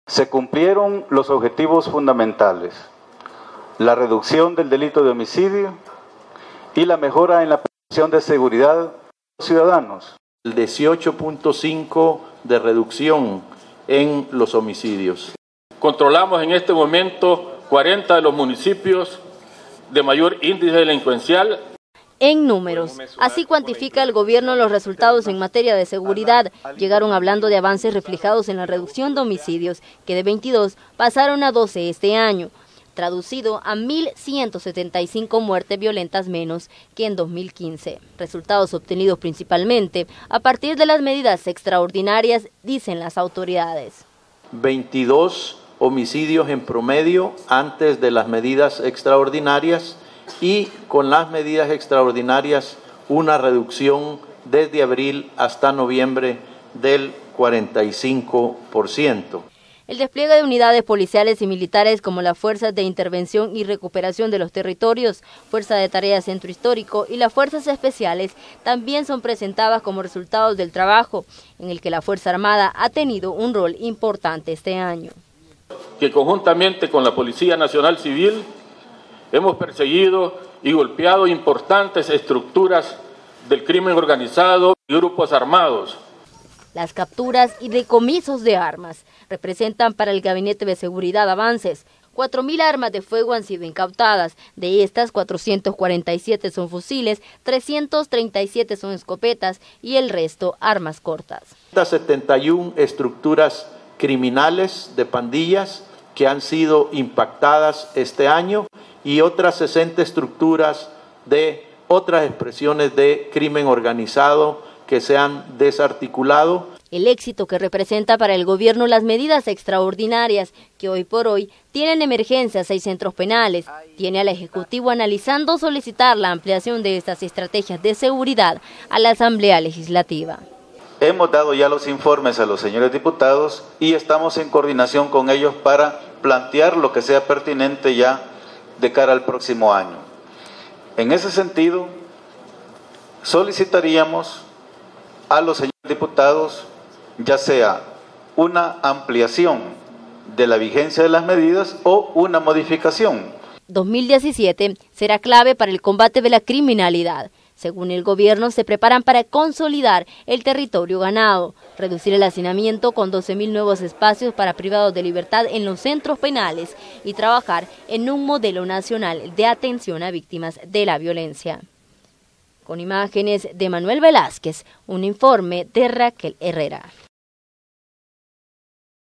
Se cumplieron los objetivos fundamentales: la reducción del delito de homicidio y la mejora en la percepción de seguridad de los ciudadanos. El 18.5 de reducción en los homicidios. Controlamos en este momento 40 de los municipios de mayor índice delincuencial. En números, así cuantifica el gobierno los resultados en materia de seguridad. Llegaron hablando de avances reflejados en la reducción de homicidios, que de 22 pasaron a 12 este año, traducido a 1.175 muertes violentas menos que en 2015. Resultados obtenidos principalmente a partir de las medidas extraordinarias, dicen las autoridades. 22 homicidios en promedio antes de las medidas extraordinarias y con las medidas extraordinarias una reducción desde abril hasta noviembre del 45%. El despliegue de unidades policiales y militares como las Fuerzas de Intervención y Recuperación de los Territorios, Fuerza de Tareas Centro Histórico y las Fuerzas Especiales también son presentadas como resultados del trabajo en el que la Fuerza Armada ha tenido un rol importante este año. Que conjuntamente con la Policía Nacional Civil hemos perseguido y golpeado importantes estructuras del crimen organizado y grupos armados. Las capturas y decomisos de armas representan para el Gabinete de Seguridad avances. 4.000 armas de fuego han sido incautadas. De estas, 447 son fusiles, 337 son escopetas y el resto armas cortas. 71 estructuras criminales de pandillas que han sido impactadas este año y otras 60 estructuras de otras expresiones de crimen organizado que se han desarticulado. El éxito que representa para el gobierno las medidas extraordinarias que hoy por hoy tienen emergencia 6 centros penales, tiene al Ejecutivo analizando solicitar la ampliación de estas estrategias de seguridad a la Asamblea Legislativa. Hemos dado ya los informes a los señores diputados y estamos en coordinación con ellos para plantear lo que sea pertinente ya de cara al próximo año. En ese sentido, solicitaríamos a los señores diputados ya sea una ampliación de la vigencia de las medidas o una modificación. 2017 será clave para el combate de la criminalidad. Según el gobierno, se preparan para consolidar el territorio ganado, reducir el hacinamiento con 12.000 nuevos espacios para privados de libertad en los centros penales y trabajar en un modelo nacional de atención a víctimas de la violencia. Con imágenes de Manuel Velázquez, un informe de Raquel Herrera.